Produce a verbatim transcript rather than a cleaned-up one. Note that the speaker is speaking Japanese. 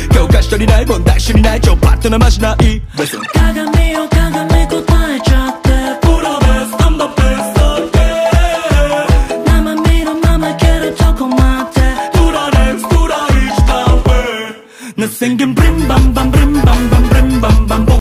教科書にない問題集にない超パッとなましない Listen 鏡よ鏡答えちゃってプロです I'm the best of it 生身のままいけるとこまで To the next to the each town way Now singing brim bam bam brim bam bam brim bam bam